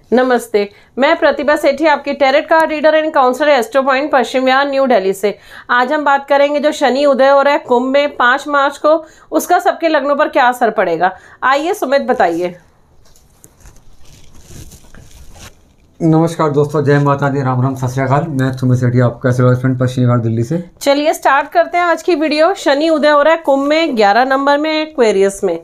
नमस्ते, मैं प्रतिभा सेठी, आपकी tarot card reader and counsellor astro point Paschim Vihar new Delhi से। आज हम बात करेंगे जो शनि उदय हो रहा है कुंभ में 5 मार्च को, उसका सबके लग्नों पर क्या असर पड़ेगा। आइए सुमित बताइए। नमस्कार दोस्तों, जय माता दी, राम राम, सत श्री अकाल। मैं सुमित सेठी, आपका एस्ट्रो पश्चिम विहार दिल्ली से। चलिए स्टार्ट करते हैं आज की वीडियो। शनि उदय हो रहा है कुंभ में 11 नंबर में, एक्वेरियस में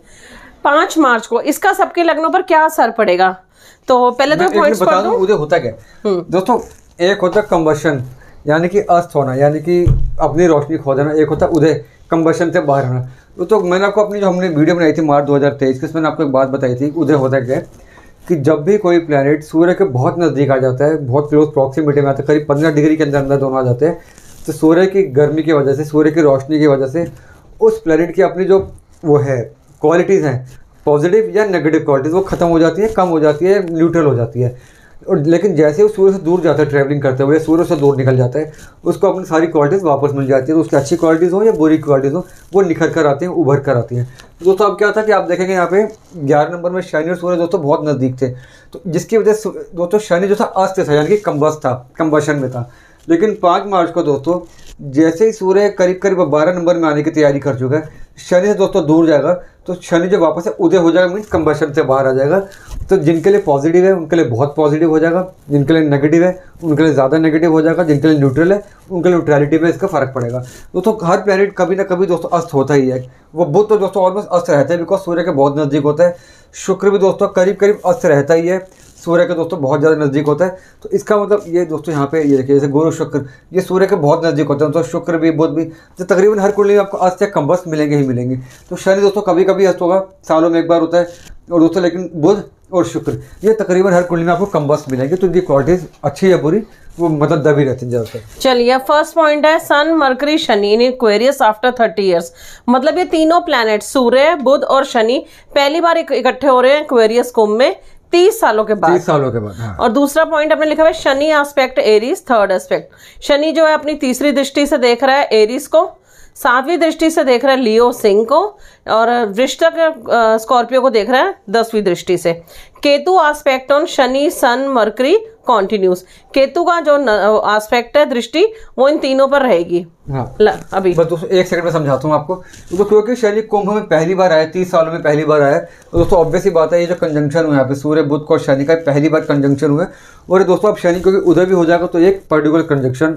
5 मार्च को। इसका सबके लग्नों पर क्या असर पड़ेगा, तो पहले तो पॉइंट्स पढ़ दूं। उदय होता क्या दोस्तों, एक होता है कंबशन यानी कि अस्त होना, यानी कि अपनी रोशनी खो देना। एक होता है उदय, कंबशन से बाहर आना। तो मैंने आपको अपनी जो हमने वीडियो बनाई थी मार्च 2023 की, उसमें मैंने आपको एक बात बताई थी। उदय होता क्या है कि जब भी कोई प्लैनेट सूर्य के बहुत नज़दीक आ जाता है, बहुत क्लोज प्रॉक्सिमिटी में आता है, करीब 15 डिग्री के अंदर अंदर दोनों आ जाते हैं, तो सूर्य की गर्मी की वजह से, सूर्य की रोशनी की वजह से उस प्लैनेट की अपनी जो वो है क्वालिटीज़ हैं, पॉजिटिव या नेगेटिव क्वालिटीज़, वो खत्म हो जाती है, कम हो जाती है, न्यूट्रल हो जाती है। और लेकिन जैसे वो सूर्य से दूर जाता है ट्रैवलिंग करते हुए, सूर्य से दूर निकल जाता है, उसको अपनी सारी क्वालिटीज़ वापस मिल जाती है। तो उसकी अच्छी क्वालिटीज़ हो या बुरी क्वालिटीज़ हो, वो निखर कर आती हैं, उभर कर आती हैं। तो दोस्तों अब क्या था कि आप देखेंगे यहाँ पे 11 नंबर में शनि और सूर्य दोस्तों बहुत नज़दीक थे, तो जिसकी वजह से दोस्तों शनि जो था अस्त था, यानी कि कम्बस था, कम्बशन में था। लेकिन 5 मार्च को दोस्तों जैसे ही सूर्य करीब करीब 12 नंबर में आने की तैयारी कर चुका है, शनि से दोस्तों दूर जाएगा, तो शनि जब वापस से उदय हो जाएगा, मीन्स कंबशन से बाहर आ जाएगा। तो जिनके लिए पॉजिटिव है उनके लिए बहुत पॉजिटिव हो जाएगा, जिनके लिए नेगेटिव है उनके लिए ज़्यादा नेगेटिव हो जाएगा, जिनके लिए न्यूट्रल है उनके लिए न्यूट्रलिटी में इसका फ़र्क पड़ेगा। दोस्तों हर प्लैनेट कभी ना कभी दोस्तों अस्त होता ही है। वो बुध तो दोस्तों ऑलमोस्ट अस्त रहता है, बिकॉज सूर्य के बहुत नज़दीक होता है। शुक्र भी दोस्तों करीब करीब अस्त रहता ही है, सूर्य के दोस्तों बहुत ज़्यादा नज़दीक होता है। तो इसका मतलब ये दोस्तों यहाँ पे ये देखिए, जैसे गुरु शुक्र ये सूर्य के बहुत नज़दीक होते हैं, तो शुक्र भी बुध भी, तो तकरीबन हर कुंडली में आपको अस्त या कम्बस मिलेंगे ही मिलेंगे। तो शनि दोस्तों कभी कभी अस्त होगा, सालों में एक बार होता है, और दोस्तों लेकिन बुध और शुक्र ये तकरीबन हर कुंडली में आपको कम्बस मिलेंगे। तो ये क्वालिटीज़ अच्छी या बुरी वो मतलब दबी रहती है ज़्यादातर। चलिए फर्स्ट पॉइंट है sun Mercury Shani in Aquarius after 30 years. मतलब ये तीनों प्लैनेट सूर्य बुध और शनि पहली बार इकट्ठे हो रहे हैं एक्वेरियस कुंभ में 30 सालों के बाद। 30 सालों के बाद, हाँ। और दूसरा पॉइंट आपने लिखा हुआ है Shani aspect Aries, third aspect. Shani जो है अपनी तीसरी दृष्टि से देख रहा है एरीज को, 7वीं दृष्टि से देख रहा है लियो सिंह को, और वृश्चिक स्कॉर्पियो को देख रहा है 10वीं दृष्टि से। Ketu aspect on Shani sun Mercury continues. Ketu का जो एस्पेक्ट है दृष्टि वो इन तीनों पर रहेगी। हाँ अभी बस दोस्तों एक सेकंड में समझाता हूँ आपको। तो क्योंकि शनि कुंभ में पहली बार आया, 30 सालों में पहली बार आया, तो दोस्तों ऑब्वियस ही बात है, ये जो कंजंक्शन हुआ यहाँ पे सूर्य बुध को शनि का पहली बार कंजंक्शन हुआ है। और दोस्तों अब शनि क्योंकि उदय भी हो जाएगा, तो एक पर्टिकुलर कंजंक्शन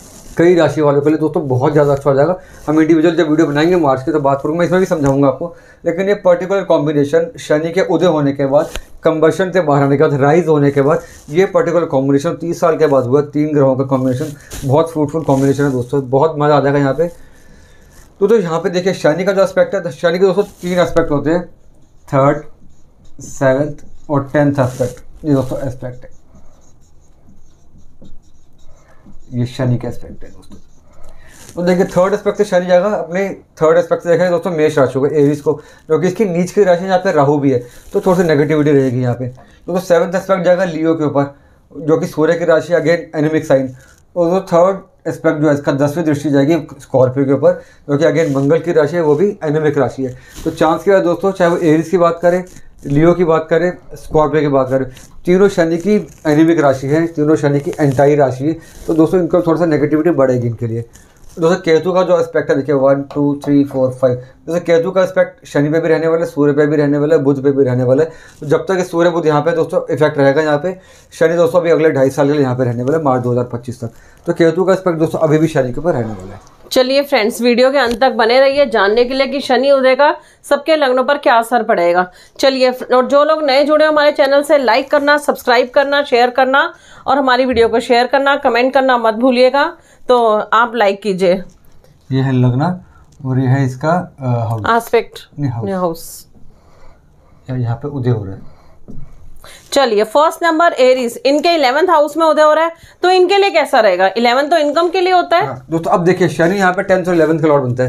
कई राशि वालों के लिए दोस्तों बहुत ज़्यादा अच्छा हो जाएगा। हम इंडिविजुअल जब वीडियो बनाएंगे मार्च की तो बात करूँगा, मैं इसमें भी समझाऊंगा आपको। लेकिन ये पर्टिकुलर कॉम्बिनेशन शनि के उदय होने के बाद, कंबशन से बाहर आने के बाद, राइज होने के बाद, ये पर्टिकुलर कॉम्बिनेशन 30 साल के बाद हुआ। 3 ग्रहों का कॉम्बिनेशन बहुत फ्रूटफुल कॉम्बिनेशन है दोस्तों, बहुत मज़ा आ जाएगा यहाँ पे। तो यहाँ पे देखिए शनि का जो एस्पेक्ट है, तो शनि के दोस्तों 3 एस्पेक्ट होते हैं, 3rd, 7th और 10th एस्पेक्ट। ये दोस्तों एस्पेक्ट है, ये शनि का एस्पेक्ट है दोस्तों। तो देखिए 3rd एस्पेक्ट से शनि जाएगा, अपने 3rd एस्पेक्ट से देखेंगे दोस्तों मेष राशि को, एरीज को, क्योंकि इसकी नीच की राशि यहाँ पे राहु भी है, तो थोड़ी सी नेगेटिविटी रहेगी यहाँ पे। तो 7th एस्पेक्ट जाएगा लियो के ऊपर, जो कि सूर्य की राशि, अगेन एनिमिक साइन। और जो 3rd एस्पेक्ट जो है इसका 10वीं दृष्टि जाएगी स्कॉर्पियो के ऊपर, जो कि अगेन मंगल की राशि है, वो भी एनिमिक राशि है। तो चांस क्या है दोस्तों, चाहे वो एरीज की बात करें, लियो की बात करें, स्कॉर्पियो की बात करें, तीनों शनि की एनिमिक राशि है, तीनों शनि की एंटाई राशि है। तो दोस्तों इनको थोड़ा सा नेगेटिविटी बढ़ेगी इनके लिए। दोस्तों केतु का जो एस्पेक्ट है देखिए 1 2 3 4 5, जैसे केतु का एस्पेक्ट शनि पे भी रहने वाला है, सूर्य पे भी रहने वाला है, बुध पे भी रहने वाला है। तो जब तक सूर्य बुध यहाँ पे दोस्तों इफेक्ट रहेगा, यहाँ पे शनि दोस्तों अभी अगले 2.5 साल के लिए यहाँ पे रहने वाला है, मार्च 2025 तक। तो केतु का एस्पेक्ट दोस्तों अभी भी शनि के ऊपर रहने वाला है। चलिए फ्रेंड्स, वीडियो के अंत तक बने रहिए जानने के लिए कि शनि उदय का सबके लग्नों पर क्या असर पड़ेगा। चलिए, और जो लोग नए जुड़े हो हमारे चैनल से, लाइक करना, सब्सक्राइब करना, शेयर करना और हमारी वीडियो को शेयर करना, कमेंट करना मत भूलिएगा। तो आप लाइक कीजिए। ये है लग्न और ये है इसका हाउस, एस्पेक्ट हाउस, यहाँ पे उदय हो रहा है। चलिए फर्स्ट नंबर एरीज, इनके 11th हाउस में उदय हो रहा है, तो इनके लिए कैसा रहेगा। 11 तो इनकम के लिए होता है। दोस्तों अब देखिए शनि यहाँ पे 10th और 11th का लॉर्ड बनता है।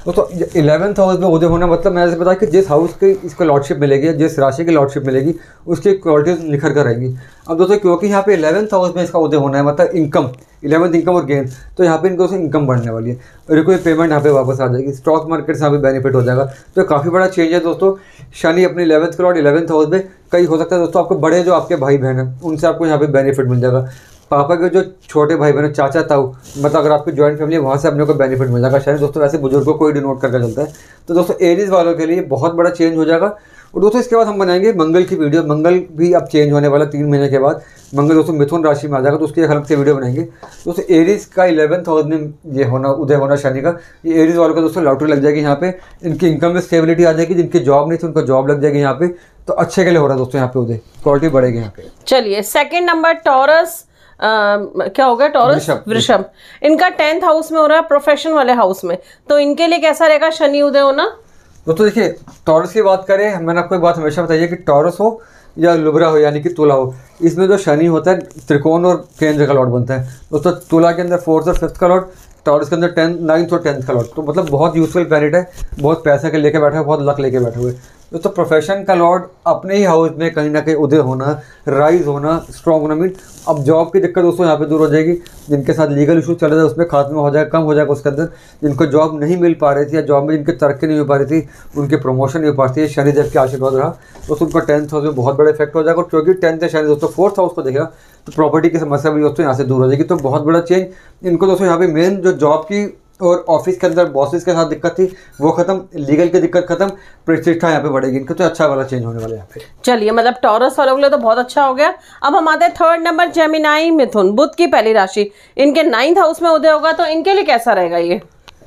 दोस्तों 11th हाउस में उदय होना मतलब मैंने बताया कि जिस हाउस की इसको लॉर्डशिप मिलेगी, जिस राशि की लॉर्डशिप मिलेगी, उसकी क्वालिटीज निखर कर रहेंगी। अब दोस्तों क्योंकि यहाँ पे 11th हाउस में इसका उदय होना है, मतलब इनकम, 11th इनकम और गेन, तो यहाँ पे इनको इनकम बढ़ने वाली है, रिक्वेस्ट पेमेंट यहाँ पे वापस आ जाएगी, स्टॉक मार्केट से यहाँ पे बेनिफिट हो जाएगा। तो काफ़ी बड़ा चेंज है दोस्तों। शनि अपनी 11th क्लॉट 11th हाउस में, कई हो सकता है दोस्तों आपको बड़े जो आपके भाई बहन हैं उनसे आपको यहाँ पे बेनिफिट मिल जाएगा। पापा के जो छोटे भाई बहन, चाचा ताऊ, मतलब अगर आपकी जॉइंट फैमिली है वहाँ से अपने को बेनिफिट मिल जाएगा। शायद दोस्तों वैसे बुजुर्गों को ही डिनोट करके चलता है। तो दोस्तों एरीज वालों के लिए बहुत बड़ा चेंज हो जाएगा। और दोस्तों इसके बाद हम बनाएंगे मंगल की वीडियो। मंगल भी अब चेंज होने वाला 3 महीने के बाद। मंगल दोस्तों मिथुन राशि में आ जाएगा, तो उसकी एक अलग से वीडियो बनाएंगे। दोस्तों एरीज का 11th हाउस में ये होना, उदय होना शनि का, ये एरीज वालों का दोस्तों लॉटरी लग जाएगी। यहाँ पे इनकी इनकम में स्टेबिलिटी आ जाएगी, जिनकी जॉब नहीं थी उनको जॉब लग जाएगी यहाँ पे। तो अच्छे के लिए हो रहा है दोस्तों यहाँ पे उदय, क्वालिटी बढ़ेगी यहाँ पे। चलिए सेकंड नंबर टॉरस, क्या हो गया, टॉरस वृषभ, इनका 10th हाउस में हो रहा है, प्रोफेशन वाले हाउस में। तो इनके लिए कैसा रहेगा शनि उदय होना? दोस्तों देखिए टॉरस की बात करें, मैंने आपको एक बात हमेशा बताई है कि टॉरस हो या लिब्रा हो यानी कि तुला हो, इसमें जो शनि होता है त्रिकोण और केंद्र का लॉर्ड बनता है। दोस्तों तुला के अंदर 4th और 5th का लॉर्ड, टॉरस के अंदर 9th और 10th का लॉर्ड। तो मतलब बहुत यूजफुल प्लैनेट है, बहुत पैसा के लेके बैठा है, बहुत लक लेके बैठे हुए। दोस्तों प्रोफेशन का लॉर्ड अपने ही हाउस में कहीं ना कहीं उदय होना, राइज होना, स्ट्रॉन्ग होना, मीन अब जॉब की दिक्कत दोस्तों यहाँ पे दूर हो जाएगी। जिनके साथ लीगल इशू चल रहे थे उसमें खात्मा हो जाएगा, कम हो जाएगा उसके अंदर। जिनको जॉब नहीं मिल पा रही थी या जॉब में जिनकी तरक्की नहीं हो पा रही थी, उनकी प्रमोशन नहीं हो पाती है, शनिदेव के आशीर्वाद रहा दोस्तों उनका 10th हाउस में बहुत बड़ा इफेक्ट हो जाएगा। और क्योंकि 10th है शनि दोस्तों 4th हाउस को देखेगा, तो प्रॉपर्टी की समस्या भी दोस्तों यहाँ से दूर हो जाएगी। तो बहुत बड़ा चेंज इनको दोस्तों यहाँ पे मेन जो जॉब की और ऑफिस के अंदर बॉसेस के साथ दिक्कत थी वो खत्म, लीगल की दिक्कत खत्म, प्रतिष्ठा यहाँ पे बढ़ेगी इनको। तो अच्छा वाला चेंज होने वाला है यहाँ पे। चलिए मतलब टॉरस वालों के लिए तो बहुत अच्छा हो गया। अब हम आते हैं 3rd नंबर जेमिनाई मिथुन, बुध की पहली राशि, इनके 9th हाउस में उदय होगा। तो इनके लिए कैसा रहेगा ये?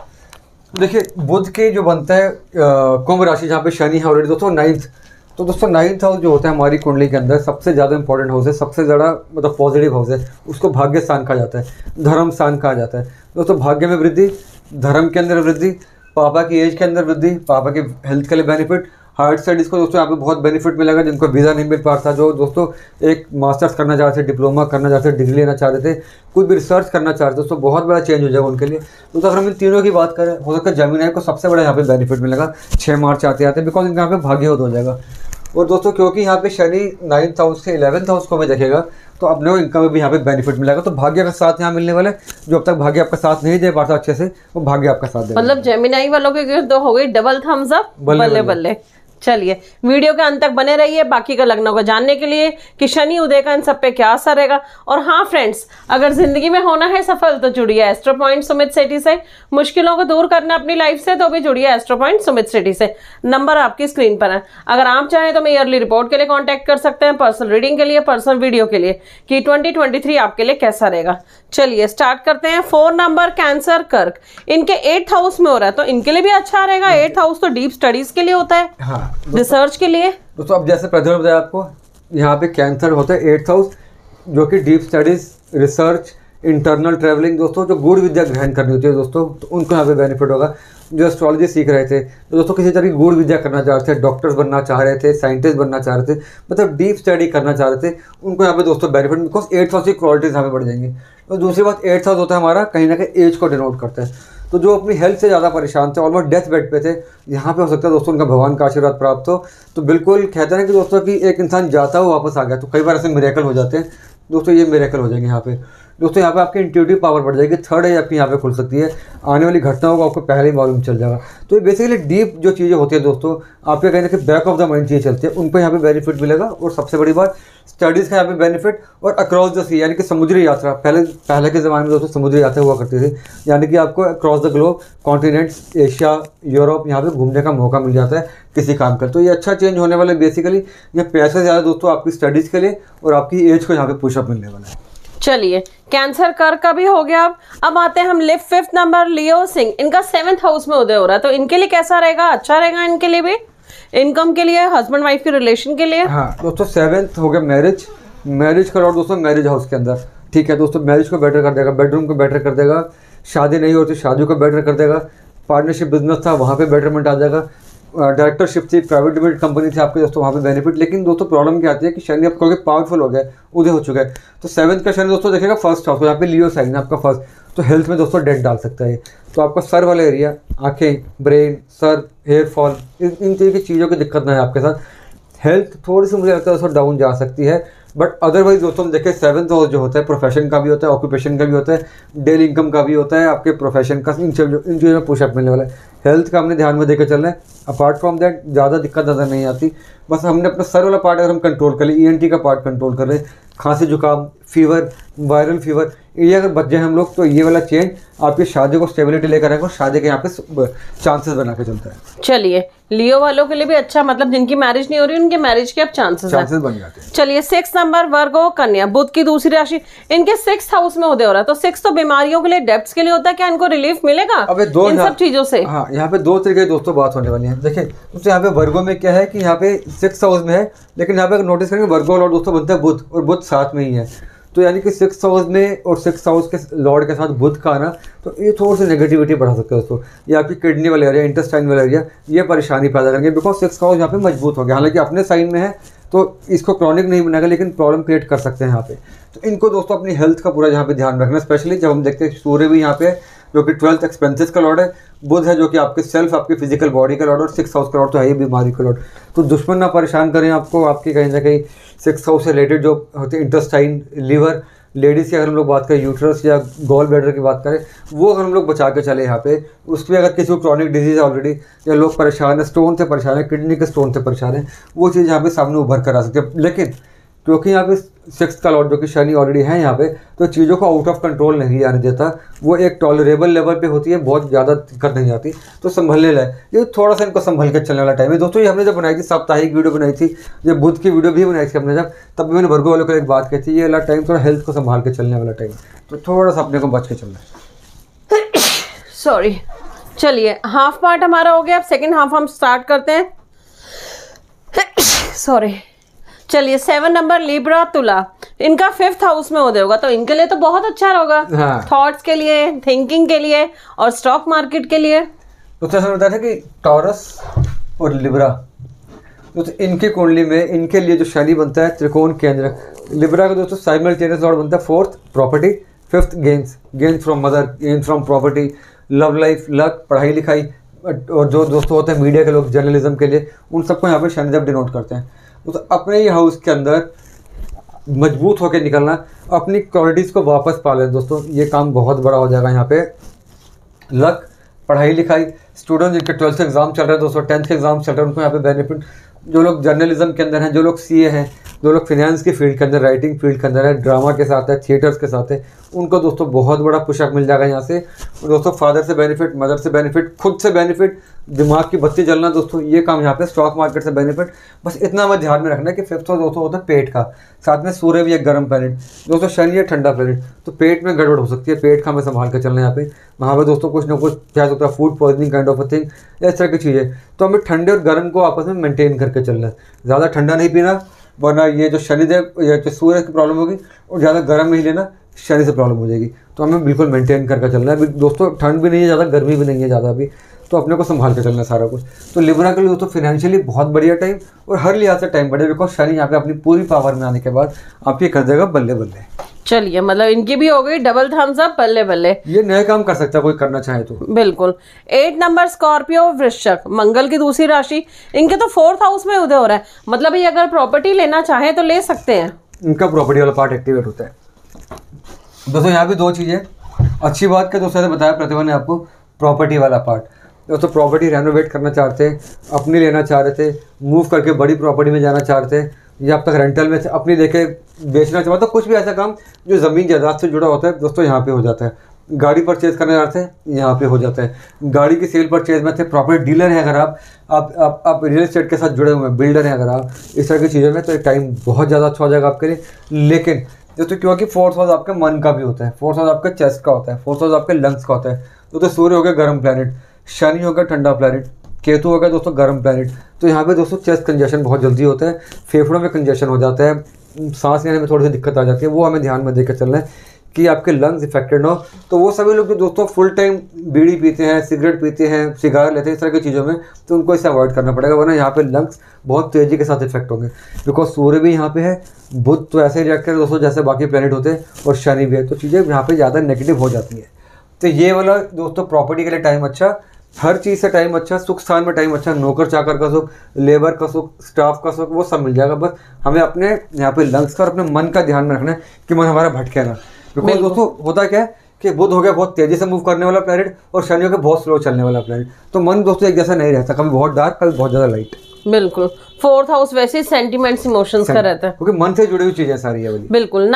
देखिए बुध के जो बनता है कुंभ राशि जहाँ पे शनि है ऑलरेडी दोस्तों 9th। तो दोस्तों 9th हाउस जो होता है हमारी कुंडली के अंदर सबसे ज़्यादा इंपॉर्टेंट हाउस है, सबसे ज़्यादा मतलब पॉजिटिव हाउस है। उसको भाग्य स्थान कहा जाता है, धर्म स्थान कहा जाता है। दोस्तों भाग्य में वृद्धि, धर्म के अंदर वृद्धि, पापा की एज के अंदर वृद्धि, पापा के हेल्थ के लिए बेनिफिट, हायर स्टडीज़ को दोस्तों यहाँ पे बहुत बेनिफिट मिलेगा। जिनको वीज़ा नहीं मिल पा रहा था, जो दोस्तों एक मास्टर्स करना चाह रहे थे, डिप्लोमा करना चाहते थे, डिग्री लेना चाह रहे थे, कुछ भी रिसर्च करना चाह रहे थे, दोस्तों बहुत बड़ा चेंज हो जाएगा उनके लिए। तो अगर हम इन तीनों की बात करें, हो सकता है जेमिनाई को सबसे बड़ा यहाँ पे बेनिफिट मिलेगा 6 मार्च आते आते, बिकॉज इनका यहाँ पे भाग्य हो जाएगा। और दोस्तों क्योंकि यहाँ पे शनि 9th हाउस से 11th हाउस को हमें देखेगा, तो अपने को इनकम में भी यहाँ पे बेनिफिट मिलेगा। तो भाग्य का साथ यहाँ मिलने वाला है। जो अब तक भाग्य आपका साथ नहीं दे पाता अच्छे से, वो भाग्य आपका साथ देगा। मतलब जेमिनाई वालों के तो हो गई डबल थम्स अप, बल्ले बल्ले। चलिए वीडियो के अंत तक बने रहिए बाकी का लग्नों को जानने के लिए कि शनि उदय का इन सब पे क्या असर रहेगा। और हाँ फ्रेंड्स, अगर जिंदगी में होना है सफल तो जुड़िए एस्ट्रो पॉइंट सुमित सेठी से। मुश्किलों को दूर करना अपनी लाइफ से तो भी जुड़िए एस्ट्रो पॉइंट सुमित सेठी से। नंबर आपकी स्क्रीन पर है। अगर आप चाहें तो मैं ईयरली रिपोर्ट के लिए कॉन्टैक्ट कर सकते हैं, पर्सनल रीडिंग के लिए, पर्सनल वीडियो के लिए कि 2023 आपके लिए कैसा रहेगा। चलिए स्टार्ट करते हैं। 4 नंबर कैंसर कर्क, इनके 8th हाउस में हो रहा है, तो इनके लिए भी अच्छा रहेगा। 8th हाउस तो डीप स्टडीज के लिए होता है, रिसर्च के लिए। दोस्तों अब जैसे प्रज्वल बताया आपको, यहाँ पे कैंसर होता है 8th हाउस, जो कि deep studies, research, internal travelling, दोस्तों जो गूढ़ विद्या ग्रहण करनी होती है दोस्तों, तो उनको यहाँ पे बेनिफिट होगा। जो एस्ट्रोलॉजी सीख रहे थे, तो दोस्तों किसी तरह की गूढ़ विद्या करना चाह रहे थे, डॉक्टर्स बनना चाह रहे थे, साइंटिस्ट बनना चाह रहे थे, मतलब डीप स्टडी करना चाह रहे थे, उनको यहाँ पे दोस्तों बेनिफिट, बिकॉज 8th हाउस की क्वालिटीज यहाँ पे बढ़ जाएंगी। और दूसरी बात 8th हाउस होता है हमारा कहीं ना कहीं एज को डिनोट करता है। तो जो अपनी हेल्थ से ज़्यादा परेशान थे, ऑलमोस्ट डेथ बेड पे थे, यहाँ पे हो सकता है दोस्तों उनका भगवान का आशीर्वाद प्राप्त हो। तो बिल्कुल कहते हैं कि दोस्तों कि एक इंसान जाता हुआ वापस आ गया, तो कई बार ऐसे मिरेकल हो जाते हैं दोस्तों, ये मिरेकल हो जाएंगे यहाँ पे। दोस्तों यहाँ पे आपकी इंट्यूटिव पावर बढ़ जाएगी, 3rd आई आपकी यहाँ पे खुल सकती है, आने वाली घटनाओं को आपको पहले ही मालूम चल जाएगा। तो ये बेसिकली डीप जो चीज़ें होती है दोस्तों, आपके कहीं ना कहीं बैक ऑफ द माइंड चीज़ें चलती है, उन पर यहाँ पे बेनिफिट मिलेगा। और सबसे बड़ी बात स्टडीज़ का यहाँ पे बेनिफिट, और अक्रॉस द सी यानी कि समुद्री यात्रा, पहले के ज़माने में दोस्तों समुद्री यात्रा हुआ करती थी, यानी कि आपको across the globe, continents, Asia, Europe, यहाँ पे घूमने का मौका मिल जाता है किसी काम का। तो ये अच्छा चेंज होने वाला है। बेसिकली ये पैसे ज़्यादा दोस्तों आपकी स्टडीज़ के लिए और आपकी एज को यहाँ पे पुशअप मिलने वाला है। चलिए कैंसर कर्क का भी हो गया। अब आते हैं हम 5th नंबर लियो सिंह, इनका 7th हाउस में उदय हो रहा है, तो इनके लिए कैसा रहेगा? अच्छा रहेगा इनके लिए भी, इनकम के लिए, हस्बैंड वाइफ के रिलेशन के लिए। हाँ दोस्तों 7th हो गया मैरिज का लॉर्ड दोस्तों मैरिज हाउस के अंदर, ठीक है दोस्तों, मैरिज को बेटर कर देगा, बेडरूम को बेटर कर देगा, शादी नहीं होती शादी को बेटर कर देगा, पार्टनरशिप बिजनेस था वहाँ पे बेटरमेंट आ जाएगा, डायरेक्टरशिप थी, प्राइवेट लिमिटेड कंपनी थी आपके दोस्तों, वहाँ पे बेनिफिट। लेकिन दोस्तों प्रॉब्लम क्या आती है कि शनि आप कहोगे पावरफुल हो गया, उदय हो चुका है, तो 7th का शनि दोस्तों देखेगा फर्स्ट हाउस, यहाँ पे लियो साइन है आपका फर्स्ट, तो हेल्थ में दोस्तों डेट डाल सकता है। तो आपका सर वाला एरिया, आंखें, ब्रेन, सर, हेयर फॉल, इन तरह की चीज़ों की दिक्कत ना है आपके साथ। हेल्थ थोड़ी सी मुझे लगता है दोस्तों डाउन जा सकती है, बट अदरवाइज दोस्तों हम देखें 7th हाउस जो होता है प्रोफेशन का भी होता है, ऑक्यूपेशन का भी होता है, डेली इनकम का भी होता है, आपके प्रोफेशन का, इन चीज़ों में पुशअप मिलने वाला है। हेल्थ का हमने ध्यान में देकर चलना है। अपार्ट फ्रॉम दैट ज़्यादा दिक्कत नज़र नहीं आती, बस हमने अपना सर वाला पार्ट अगर हम कंट्रोल कर ले, ENT का पार्ट कंट्रोल कर ले, खांसी जुकाम, फीवर, वायरल फीवर, ये अगर बच जाए हम लोग, तो ये वाला चेंज आपकी शादी को स्टेबिलिटी लेकर आएगा और शादी के यहाँ पे चांसेस बना के चलता है। चलिए लियो वालों के लिए भी अच्छा, मतलब जिनकी मैरिज नहीं हो रही उनके मैरिज के अब चांसेस बन जाते हैं। चलिए 6 नंबर वर्गो कन्या, बुध की दूसरी राशि, इनके 6th हाउस में उदय हो रहा है, तो 6 तो बीमारियों के लिए, डेब्ट्स के लिए होता है, क्या इनको रिलीफ मिलेगा अब इन सब चीजों से? हाँ, यहाँ पे 2 तरीके की दोस्तों बात होने वाली है। देखिए दोस्तों यहाँ पे वर्गो में क्या है कि यहाँ पे 6th हाउस में है, लेकिन यहाँ पे अगर नोटिस करेंगे वर्गो लॉर्ड दोस्तों बनता है बुध, और बुध साथ में ही है, तो यानी कि 6th हाउस में और 6th हाउस के लॉर्ड के साथ बुध का आना, तो ये थोड़ी सी नेगेटिविटी बढ़ा सकते हैं दोस्तों। ये आपकी किडनी वाला एरिया, इंटेस्टाइन वाला एरिया, ये परेशानी पैदा करेंगे, बिकॉज 6th हाउस यहाँ पे मजबूत हो गया, हालांकि अपने साइन में है तो इसको क्रॉनिक नहीं बनाएगा, लेकिन प्रॉब्लम क्रिएट कर सकते हैं यहाँ पे। तो इनको दोस्तों अपनी हेल्थ का पूरा यहाँ पे ध्यान रखना, स्पेशली जब हम देखते हैं सूर्य भी यहाँ पे जो कि 12th एक्सपेंसेस का लॉर्ड है, बुध है जो कि आपके सेल्फ, आपकी फिजिकल बॉडी का लॉर्ड, और 6th हाउस का लॉर्ड तो है ही बीमारी का लॉर्ड। तो दुश्मन ना परेशान करें आपको, आपकी कहीं ना कहीं 6th हाउस से रिलेटेड जो होते हैं इंटेस्टाइन, लीवर, लेडीज़ की अगर हम लोग बात करें, यूट्रस या गॉल ब्लैडर की बात करें, वो अगर हम लोग बचा के चले यहाँ पे, उसमें अगर किसी को क्रॉनिक डिजीज़ है ऑलरेडी, या लोग परेशान है, स्टोन से परेशान है, किडनी के स्टोन से परेशान है, वो चीज़ यहाँ पे सामने उभर कर आ सकती है। लेकिन क्योंकि यहाँ पे 6th का लॉर्ड जो कि शनि ऑलरेडी है यहाँ पे, तो चीज़ों को आउट ऑफ कंट्रोल नहीं आने देता, वो एक टॉलरेबल लेवल पे होती है, बहुत ज़्यादा दिक्कत नहीं आती, तो संभलने लगे। ये थोड़ा सा इनको संभल के चलने वाला टाइम है दोस्तों। ये हमने जब बनाई थी साप्ताहिक वीडियो बनाई थी, जब बुध की वीडियो भी बनाई थी हमने, जब तब भी मैंने वर्गो वालों को एक बात कही थी, ये वाला टाइम थोड़ा हेल्थ को संभाल के चलने वाला टाइम, तो थोड़ा सा अपने को बच के चलना है। सॉरी, चलिए हाफ पार्ट हमारा हो गया, अब सेकेंड हाफ हम स्टार्ट करते हैं। सॉरी, चलिए 7 नंबर लिब्रा तुला, इनका 5th हाउस में उदय होगा, तो इनके लिए तो बहुत अच्छा होगा। हाँ। थॉट्स के लिए, थिंकिंग के लिए और स्टॉक मार्केट के लिए। तो जैसा बताया था कि टॉरस और लिब्रा, तो इनकी कुंडली में इनके लिए जो शनि बनता है त्रिकोण केंद्र, लिब्रा का दोस्तों साइमल्टेनियस लॉर्ड बनता है 4th property, 5th gains from mother, gains from property, love life, luck, पढ़ाई लिखाई, और जो दोस्तों होते हैं मीडिया के लोग, जर्नलिज्म के लिए, उन सबको यहाँ पे शनिदेव डिनोट करते हैं। तो अपने ही हाउस के अंदर मजबूत होकर निकलना, अपनी क्वालिटीज़ को वापस पा लें दोस्तों, ये काम बहुत बड़ा हो जाएगा यहाँ पे। लक, पढ़ाई लिखाई, स्टूडेंट जिनके 12th एग्जाम चल रहे हैं दोस्तों, 10th एग्जाम चल रहे हैं, उनको यहाँ पे बेनिफिट, जो लोग जर्नलिज्म के अंदर हैं, जो लोग CA हैं, जो लोग फिनेंस की फील्ड के अंदर, राइटिंग फील्ड के अंदर है, ड्रामा के साथ है, थिएटर्स के साथ है, उनको दोस्तों बहुत बड़ा पुशअप मिल जाएगा यहाँ से। दोस्तों फादर से बेनिफिट, मदर से बेनिफिट, खुद से बेनिफिट, दिमाग की बत्ती जलना दोस्तों, ये काम यहाँ पे, स्टॉक मार्केट से बेनिफिट। बस इतना हमें ध्यान में रखना है कि 5th हाउस दोस्तों होता है पेट का, साथ में सूर्य भी एक गर्म प्लैनेट, दोस्तों शनि है ठंडा प्लैनेट, तो पेट में गड़बड़ हो सकती है, पेट का हमें संभाल कर चलना है यहाँ पे। वहाँ पर दोस्तों कुछ ना कुछ क्या होता है, food poisoning kind of a thing, या इस तरह की चीज़ें, तो हमें ठंडे और गर्म को आपस में मेंटेन करके चलना है। ज़्यादा ठंडा नहीं पीना, वरना ये जो शनिदेव या जो सूर्य की प्रॉब्लम होगी, और ज़्यादा गर्म नहीं लेना, शनि से प्रॉब्लम हो जाएगी। तो हमें बिल्कुल मेंटेन करके चलना है दोस्तों, ठंड भी नहीं है ज़्यादा, गर्मी भी नहीं है ज़्यादा अभी, तो अपने को संभाल के चलना है सारा कुछ। तो लिब्रा के लिए दोस्तों फाइनेंशियली बहुत बढ़िया टाइम, और हर लिहाज से टाइम बढ़िया, बिकॉज शनि यहाँ पे अपनी पूरी पावर में आने के बाद आपकी कर देगा बल्ले बल्ले। चलिए मतलब इनकी भी हो गई डबल थम्स अप, बल्ले बल्ले, ये नया काम कर सकता है कोई करना चाहे तो। बिल्कुल। 8 नंबर स्कॉर्पियो वृश्चिक, मंगल की दूसरी राशि, इनके तो 4th हाउस में उदय हो रहा है, मतलब ये अगर प्रॉपर्टी लेना चाहे तो ले सकते हैं, इनका प्रॉपर्टी वाला पार्ट एक्टिवेट होता है दोस्तों। यहाँ भी 2 चीज़ें, अच्छी बात क्या दोस्तों बताया प्रतिभा ने आपको, प्रॉपर्टी वाला पार्ट दोस्तों, प्रॉपर्टी रेनोवेट करना चाहते हैं, अपनी लेना चाह रहे थे, मूव करके बड़ी प्रॉपर्टी में जाना चाहते हैं, या अब तक रेंटल में अपनी लेके बेचना चाहते, तो कुछ भी ऐसा काम जो ज़मीन जायदाद से जुड़ा होता है दोस्तों यहाँ पे हो जाता है। गाड़ी परचेज करना चाहते हैं, यहाँ पे हो जाता है। गाड़ी की सेल परचेज में थे, प्रॉपर्टी डीलर हैं अगर आप रियल एस्टेट के साथ जुड़े हुए हैं, बिल्डर हैं अगर आप, इस तरह की चीज़ों में, तो टाइम बहुत ज़्यादा अच्छा हो जाएगा आपके लिए। लेकिन दोस्तों क्योंकि 4th हाउस आपके मन का भी होता है, 4th हाउस आपके चेस्ट का होता है, 4th हाउस आपके लंग्स का होता है। तो सूर्य हो गया गर्म प्लैनेट, शनि हो गया ठंडा प्लैनेट, केतु हो गया दोस्तों गर्म प्लैनेट। तो यहाँ पे दोस्तों चेस्ट कंजेशन बहुत जल्दी होता है, फेफड़ों में कंजेशन हो जाता है, सांस लेने में थोड़ी सी दिक्कत आ जाती है, वो हमें ध्यान में देकर चलना है। कि आपके लंग्स इफेक्टेड ना हो। तो वो सभी लोग जो दोस्तों फुल टाइम बीड़ी पीते हैं, सिगरेट पीते हैं, सिगार लेते हैं, इस तरह की चीज़ों में, तो उनको इसे अवॉइड करना पड़ेगा, वरना यहाँ पे लंग्स बहुत तेज़ी के साथ इफेक्ट होंगे। बिकॉज सूर्य भी यहाँ पे है, बुध तो ऐसे रिएक्ट करे दोस्तों जैसे बाकी प्लेनेट होते हैं, और शनि भी है, तो चीज़ें यहाँ पे ज़्यादा नेगेटिव हो जाती हैं। तो ये वाला दोस्तों प्रॉपर्टी के लिए टाइम अच्छा, हर चीज़ से टाइम अच्छा, सुख स्थान में टाइम अच्छा, नौकर चाकर का सुख, लेबर का सुख, स्टाफ का सुख, वो सब मिल जाएगा। बस हमें अपने यहाँ पे लंग्स का और अपने मन का ध्यान में रखना है कि मन हमारा भटके ना। बिकॉज दोस्तों होता क्या है कि बुध हो गया बहुत तेज़ी से मूव करने वाला प्लैनेट, और शनि हो गया बहुत स्लो चलने वाला प्लैनेट, तो मन दोस्तों एक जैसा नहीं रहता, कभी बहुत डार्क, कभी बहुत ज़्यादा लाइट। बिल्कुल। 4th हाउस वैसे सेंटिमेंट्स इमोशंस का रहता है, क्योंकि मन से जुड़ी हुई चीजें सारी है। बिल्कुल।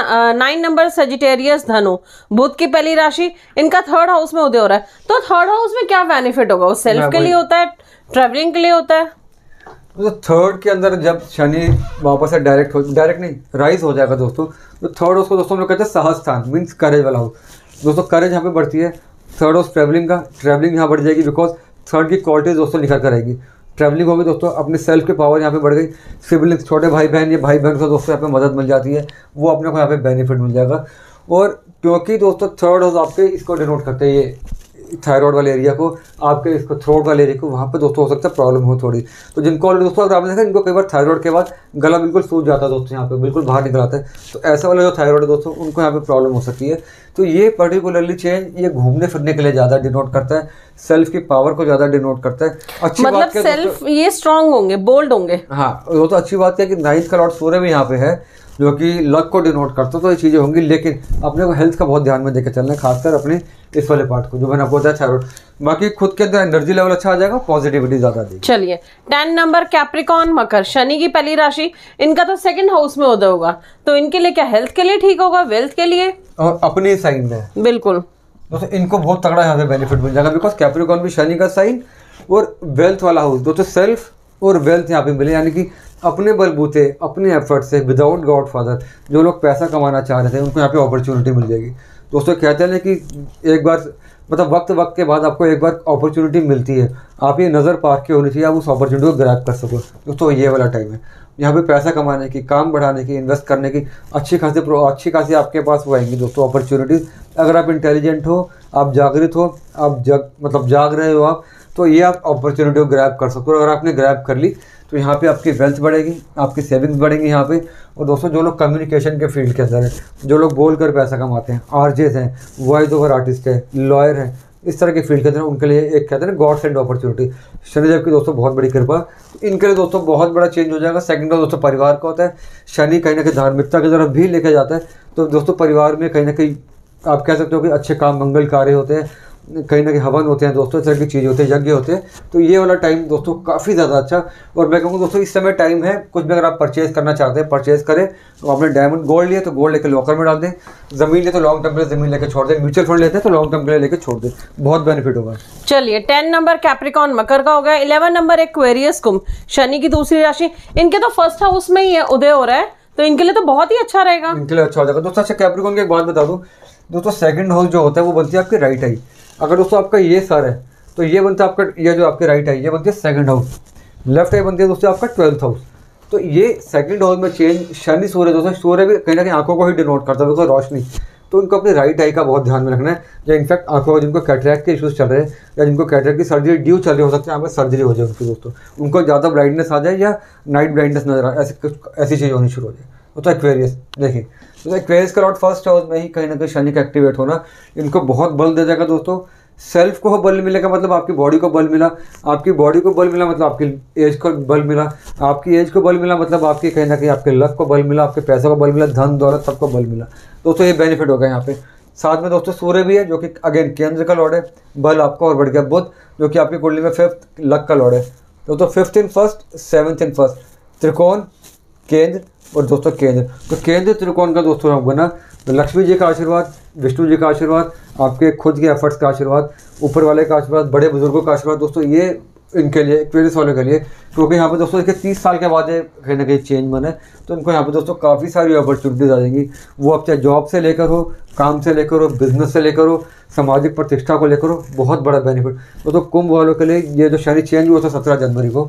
9 नंबर सजिटेरियस धनु, बुध की पहली राशि, इनका 3rd हाउस में उदय हो रहा है। तो 3rd हाउस में क्या बेनिफिट होगा? वो सेल्फ के लिए होता है, ट्रेवलिंग के लिए होता है। तो 3rd के अंदर जब शनि वापस से डायरेक्ट नहीं राइज हो जाएगा दोस्तों, तो 3rd हाउस को दोस्तों हम लोग कहते हैं साहस स्थान, मीन्स करेज वाला हाउस। दोस्तों करेज यहाँ पे बढ़ती है। 3rd हाउस ट्रैवलिंग यहाँ बढ़ जाएगी, बिकॉज 3rd की क्वालिटीज दोस्तों निखर कर आएगी। ट्रैवलिंग होगी दोस्तों, अपने सेल्फ के पावर यहाँ पे बढ़ गई। सिबलिंग्स, छोटे भाई बहन या भाई बहन को दोस्तों यहाँ पे मदद मिल जाती है, वो अपने को यहाँ पे बेनिफिट मिल जाएगा। और क्योंकि दोस्तों 3rd हाउस आपके इसको डिनोट करते हैं, ये थायराइड वाले एरिया को, आपके इसको थ्रोट वाले एरिया को, वहाँ पे दोस्तों हो सकता है प्रॉब्लम हो थोड़ी। तो जिनको ऑलरेडी दोस्तों अगर आपने देखा इनको कई बार थायराइड के बाद गला बिल्कुल सूज जाता है दोस्तों, यहाँ पे बिल्कुल बाहर निकल आता है, तो ऐसा वाला जो थायराइड है दोस्तों उनको यहाँ पे प्रॉब्लम हो सकती है। तो ये पर्टिकुलरली चेंज ये घूमने फिरने के लिए ज़्यादा डिनोट करता है, सेल्फ की पावर को ज़्यादा डिनोट करता है। अच्छी मतलब बात सेल्फ ये स्ट्रांग होंगे, बोल्ड होंगे। हाँ, वो तो अच्छी बात है कि 9th का लॉर्ड सूर्य भी यहाँ पे है, जो कि लक को डिनोट करता है, तो ये चीज़ें होंगी। लेकिन अपने को हेल्थ का बहुत ध्यान में देकर चलना है, खासकर अपने इस वाले पार्ट को, जो मैंने आपको बताया थायराइड। बाकी खुद के अंदर एनर्जी लेवल अच्छा आ जाएगा, पॉजिटिविटी ज़्यादा देगी। चलिए 10 नंबर कैप्रिकॉन मकर, शनि की पहली राशि, इनका तो 2nd हाउस में उदय होगा, तो इनके लिए क्या हेल्थ के लिए ठीक होगा, वेल्थ के लिए? और अपनी साइन में बिल्कुल दोस्तों इनको बहुत तगड़ा यहाँ पे बेनिफिट मिल जाएगा, बिकॉज कैप्रिकॉन भी शनि का साइन और वेल्थ वाला हाउस, दोस्तों सेल्फ और वेल्थ यहाँ पे मिले, यानी कि अपने बलबूते, अपने एफर्ट से, विदाउट गॉड फादर, जो लोग पैसा कमाना चाह रहे थे उनको यहाँ पे अपॉर्चुनिटी मिल जाएगी। दोस्तों कहते हैं कि एक बार मतलब वक्त के बाद आपको एक बार अपॉर्चुनिटी मिलती है, आप ये नज़र पार के होनी चाहिए, आप उस अपॉर्चुनिटी को ग्रैब कर सको। दोस्तों ये वाला टाइम है यहाँ पे पैसा कमाने की, काम बढ़ाने की, इन्वेस्ट करने की अच्छी खासी आपके पास वो आएंगी दोस्तों अपॉर्चुनिटीज़। अगर आप इंटेलिजेंट हो, आप जागृत हो, आप जाग रहे हो आप, तो ये आप अपॉर्चुनिटी को ग्रैब कर सकते हो। अगर आपने ग्रैब कर ली तो यहाँ पे आपकी वेल्थ बढ़ेगी, आपकी सेविंग्स बढ़ेंगी यहाँ पे। और दोस्तों जो लोग कम्युनिकेशन के फील्ड के अंदर हैं, जो लोग बोल कर पैसा कमाते हैं, आरजेस हैं, वॉइस ओवर आर्टिस्ट है, लॉयर हैं, इस तरह के फील्ड के अंदर उनके लिए एक कहते हैं ना गॉड सेंड अपॉर्चुनिटी, शनिदेव की दोस्तों बहुत बड़ी कृपा, इनके लिए दोस्तों बहुत बड़ा चेंज हो जाएगा। सेकंड दोस्तों परिवार का होता है, शनि कहीं ना कहीं धार्मिकता की तरफ भी लेके जाता है, तो दोस्तों परिवार में कहीं ना कहीं आप कह सकते हो कि अच्छे काम मंगल कार्य होते हैं, कहीं ना कहीं हवन होते हैं दोस्तों, इस तरह की चीज़ होती है, यज्ञ होते हैं। तो ये वाला टाइम दोस्तों काफ़ी ज़्यादा अच्छा, और मैं कहूँगा दोस्तों इस समय टाइम है, कुछ भी अगर आप परचेज करना चाहते हैं परचेज करें। तो आपने डायमंड गोल्ड लिया तो गोल्ड लेकर लॉकर में डाल दें, ज़मीन ले तो लॉन्ग टर्म के लिए ज़मीन लेकर छोड़ दें, म्यूचुअल फंड लेते हैं तो लॉन्ग टर्म के लिए लेकर छोड़ दें, बहुत बेनिफिट होगा। चलिए 10 नंबर कैप्रिकॉन मकर का हो गया। 11 नंबर एक्वेरियस कुंभ, शनि की दूसरी राशि, इनके तो 1st हाउस में ही उदय हो रहा है, तो इनके लिए तो बहुत ही अच्छा रहेगा, इनके लिए अच्छा हो जाएगा दोस्तों। अच्छा कैप्रिकॉन की एक बात बता दूं दोस्तों, सेकंड हाउस जो होता है वो बनती है आपकी राइट आई। अगर दोस्तों आपका ये सर है तो ये बनता है आपका, ये जो आपके राइट आई ये बनती है सेकंड हाउस, लेफ्ट आई बनती है दोस्तों आपका 12th हाउस। तो ये सेकंड हाउस में चेंज, शनि सूर्य दोस्तों, सूर्य भी कहीं ना कहीं आंखों को ही डिनोट करता है बिकॉज रोशनी, तो इनको अपनी राइट आई का बहुत ध्यान में रखना है। या इनफैक्ट आंखों जिनको कैटरैक्ट के इशूज़ चल रहे हैं, या जिनको कैटरैक्ट की सर्जरी ड्यू चल रही हो सकता है, यहाँ पर सर्जरी हो जाए उनकी दोस्तों, उनको ज़्यादा ब्राइटनेस आ जाए या नाइट ब्लाइंडनेस नजर आए, ऐसी चीज़ होनी शुरू हो जाए। तो एक्वेरियस देखिए, तो एक्वेरियस का लॉर्ड 1st हाउस में ही कहीं ना कहीं शनि का एक्टिवेट होना इनको बहुत बल दे जाएगा दोस्तों। सेल्फ को बल मिलेगा मतलब आपकी बॉडी को बल मिला, आपकी बॉडी को बल मिला मतलब आपकी एज को बल मिला, आपकी एज को बल मिला मतलब आपकी कहीं ना कहीं आपके लक को बल मिला, आपके पैसे को बल मिला, धन दौलत सबको बल मिला दोस्तों, ये बेनिफिट होगा यहाँ पे। साथ में दोस्तों सूर्य भी है जो कि अगेन केंद्र का लॉर्ड है, बल आपका और बढ़ गया। बुध जो कि आपकी कुंडली में 5th लक का लॉर्ड है दोस्तों, 5th in 1st, 7th in 1st, त्रिकोण, केंद्र और दोस्तों केंद्र। तो केंद्र त्रिकोण का दोस्तों बना तो लक्ष्मी जी का आशीर्वाद, विष्णु जी का आशीर्वाद, आपके खुद के एफर्ट्स का आशीर्वाद, ऊपर वाले का आशीर्वाद, बड़े बुजुर्गों का आशीर्वाद दोस्तों, ये इनके लिए एक्वेरियस वालों के लिए, क्योंकि यहाँ पे दोस्तों देखिए 30 साल के बाद कहीं ना कहीं चेंज बना है, तो इनको यहाँ पे दोस्तों काफ़ी सारी अपॉर्चुनिटीज आ जाएंगी। वो आप चाहे जॉब से लेकर हो, काम से लेकर हो, बिजनेस से लेकर हो, सामाजिक प्रतिष्ठा को लेकर हो, बहुत बड़ा बेनिफिट। तो कुंभ वालों के लिए ये जो शनि चेंज हुआ था 17 जनवरी को,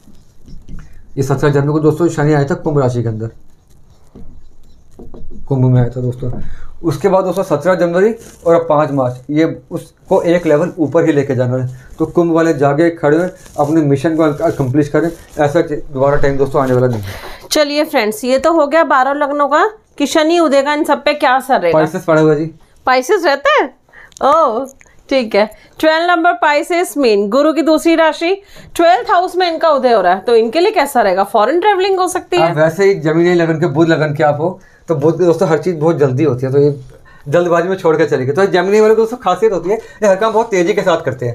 ये 17 जनवरी को दोस्तों शनि आया था कुंभ राशि के अंदर, कुंभ में आया था दोस्तों। उसके बाद दोस्तों 17 जनवरी और अब 5 मार्च, ये उसको एक लेवल ऊपर ही लेके जाना है। तो कुंभ वाले जागे खड़े हुए अपने मिशन को कंप्लीट करें, ऐसा दोबारा टाइम दोस्तों आने वाला नहीं है। चलिए फ्रेंड्स, ये तो हो गया 12 लग्नों का कि शनि उदय का इन सब पे क्या असर रहेगा। पाइसेस पड़ा हुआ जी, पाइसेस रहते हैं, ओह ठीक है। 12 नंबर पाइसेस मीन गुरु की दूसरी राशि 12th हाउस में इनका उदय हो रहा है, तो इनके लिए कैसा रहेगा? फॉरेन ट्रेवलिंग हो सकती है। वैसे ही जमीनी लगन के बुध लगन के आप हो तो बुध दोस्तों हर चीज़ बहुत जल्दी होती है, तो ये जल्दबाजी में छोड़ कर चलेगी। तो जमीनी वाले को दोस्तों खासियत होती है, ये हर काम बहुत तेजी के साथ करते हैं।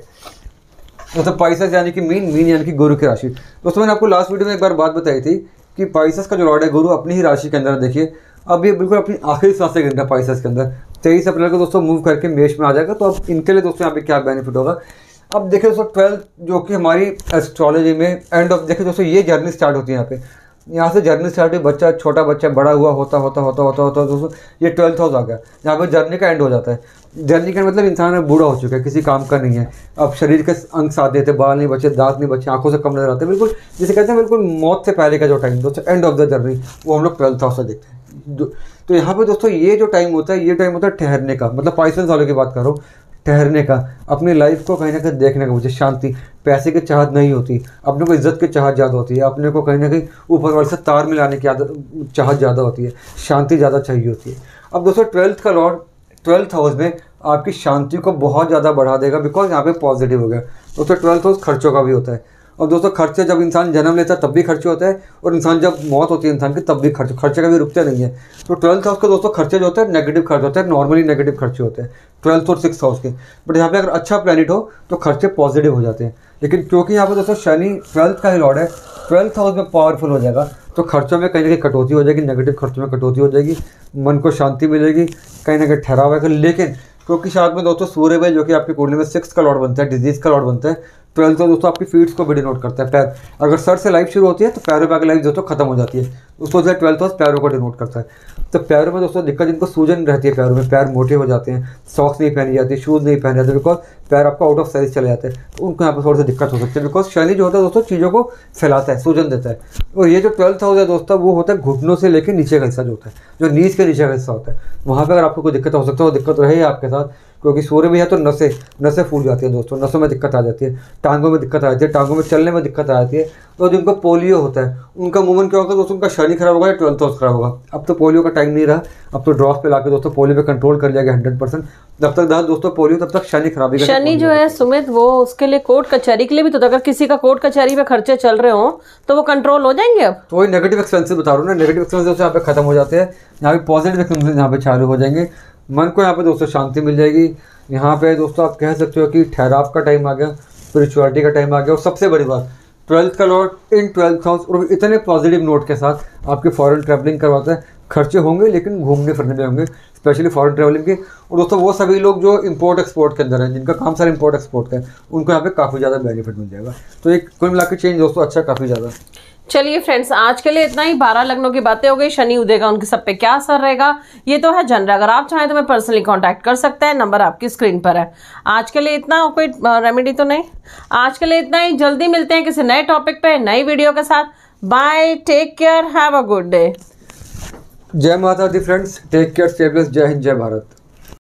दोस्तों पाइसेस यानी कि मीन यानी कि गुरु की राशि। दोस्तों मैंने आपको लास्ट वीडियो में एक बार बात बताई थी कि पाइसेस का जो लॉर्ड है गुरु अपनी ही राशि के अंदर, देखिए अब ये बिल्कुल अपनी आखिरी सांसें गिर रहा है पाइसेस के अंदर। 23 अप्रैल को दोस्तों मूव करके मेष में आ जाएगा। तो अब इनके लिए दोस्तों यहाँ पे क्या बेनिफिट होगा, अब देखिए दोस्तों 12 जो कि हमारी एस्ट्रोलॉजी में एंड ऑफ, देखिए दोस्तों ये जर्नी स्टार्ट होती है यहाँ से जर्नी स्टार्ट हुई, बच्चा छोटा बच्चा बड़ा हुआ होता दोस्तों ये 12th हाउस आ गया, यहाँ पे जर्नी का एंड हो जाता है। जर्नी का मतलब इंसान बूढ़ा हो चुका है, किसी काम का नहीं है, अब शरीर के अंग साथ देते, बाल नहीं बचे, दांत नहीं बचे, आंखों से कम नजर आते, बिल्कुल जिसे कहते हैं बिल्कुल मौत से पहले का जो टाइम दोस्तों एंड ऑफ द जर्नी, वो हम लोग 12th हाउस से देखते हैं। तो यहाँ पे दोस्तों ये जो टाइम होता है, ये टाइम होता है ठहरने का, मतलब पाइसेस वालों की बात करो, ठहरने का, अपनी लाइफ को कहीं ना कहीं देखने का, मुझे शांति, पैसे की चाहत नहीं होती, अपने को इज्जत की चाहत ज़्यादा होती है, अपने को कहीं ना कहीं ऊपर वाले से तार मिलाने की चाहत ज़्यादा होती है, शांति ज़्यादा चाहिए होती है। अब दोस्तों 12th का लॉर्ड 12th हाउस में आपकी शांति को बहुत ज़्यादा बढ़ा देगा, बिकॉज यहाँ पे पॉजिटिव हो गया। दोस्तों 12th हाउस खर्चों का भी होता है, और दोस्तों खर्चे जब इंसान जन्म लेता है तब भी खर्चे होता है, और इंसान जब मौत होती है इंसान की तब भी खर्चे कभी रुकते नहीं है। तो 12th हाउस के दोस्तों खर्चे जो होते हैं नेगेटिव खर्च होते हैं, नॉर्मली नेगेटिव खर्चे होते हैं 12th और 6th हाउस के। बट यहाँ पे अगर अच्छा प्लैनेट हो तो खर्चे पॉजिटिव हो जाते हैं, लेकिन क्योंकि यहाँ पे दोस्तों शनि 12th का ही लॉर्ड है, 12th हाउस में पावरफुल हो जाएगा, तो खर्चों में कहीं ना कहीं कटौती हो जाएगी, नेगेटिव खर्चों में कटौती हो जाएगी, मन को शांति मिलेगी, कहीं ना कहीं ठहराव है। लेकिन क्योंकि साथ में दोस्तों सूर्य भाई जो कि आपकी कुंडली में 6th का लॉर्ड बनता है, डिजीज का लॉर्ड बनता है, 12th तो दोस्तों आपकी फीट्स को भी डिनोट करता है, पैर, अगर सर से लाइफ शुरू होती है तो पैरों पे आगे लाइफ दोस्तों खत्म हो जाती है, उसको जो है 12th हाउस पैरों को डिनोट करता है। तो पैरों में दोस्तों दिक्कत, जिनको सूजन रहती है पैरों में, पैर मोटे हो जाते हैं, सॉक्स नहीं पहनी जाती, शूज़ नहीं पहने जाते, बिकॉज पैर आपका आउट ऑफ साइज चले जाते हैं, तो उनको यहाँ पर थोड़ी सी दिक्कत हो सकती है, बिकॉज शनि जो होता है दोस्तों चीज़ों को फैलाता है, सूजन देता है। और ये जो 12th हाउस है दोस्तों वो होता है घुटनों से लेकर नीचे का हिस्सा जो होता है, जो नीज के नीचे का हिस्सा होता है, वहाँ पर अगर आपको कोई दिक्कत हो सकता है, वो दिक्कत रहे आपके साथ, क्योंकि सूर्य भी है तो नसें फूल जाती हैं दोस्तों, नसों में दिक्कत आ जाती है, टांगों में दिक्कत आ जाती है, टांगों में चलने में दिक्कत आ जाती है। तो जिनको पोलियो होता है उनका मूवमेंट क्या होगा दोस्तों, उनका शनि खराब होगा या 12th हाउस खराब होगा। अब तो पोलियो का टाइम नहीं रहा, अब तो ड्रॉप पे लाके दोस्तों पोलियो पे कंट्रोल कर लिया गया 100%। जब तक दोस्तों पोलियो तब तक शनि खराबी का, शनि जो है सुमित वो उसके लिए कोर्ट कचहरी के लिए भी, तो अगर किसी का कोर्ट कचहरी पे खर्चे चल रहे हो तो वो कंट्रोल हो जाएंगे। अब तो वही नेगेटिव एक्सपेंसेस बता रहा हूँ ना, नेगेटिव एक्सपेंसेस यहाँ पे खत्म हो जाते हैं, यहाँ पे पॉजिटिव एक्सपेंसेस यहाँ पे चालू हो जाएंगे, मन को यहाँ पे दोस्तों शांति मिल जाएगी। यहाँ पे दोस्तों आप कह सकते हो कि ठहराव का टाइम आ गया, स्पिरिचुअलिटी का टाइम आ गया, और सबसे बड़ी बात 12th का लॉर्ड इन 12th हाउस, और इतने पॉजिटिव नोट के साथ आपके फॉरेन ट्रैवलिंग करवाता है। खर्चे होंगे लेकिन घूमने फिरने में होंगे, स्पेशली फॉरेन ट्रैवलिंग के। और दोस्तों वो सभी लोग जो इंपोर्ट एक्सपोर्ट के अंदर हैं, जिनका काम सारा इंपोर्ट एक्सपोर्ट का है, उनको यहाँ पे काफ़ी ज़्यादा बेनिफिट मिल जाएगा। तो एक कुल मिला के चेंज दोस्तों अच्छा काफ़ी ज़्यादा। चलिए फ्रेंड्स, आज के लिए इतना ही। 12 लग्नों की बातें हो गई, शनि उदय का उनके सब पे क्या असर रहेगा ये तो है जनरल। अगर आप चाहें तो मैं पर्सनली कांटेक्ट कर सकते हैं, नंबर आपकी स्क्रीन पर है। आज के लिए इतना, कोई रेमेडी तो नहीं। आज के लिए इतना ही, जल्दी मिलते हैं किसी नए टॉपिक पे नई वीडियो के साथ। Bye, take care, have a good day. जय माता दी friends, take care, stay blessed, जय हिंद, जय भारत।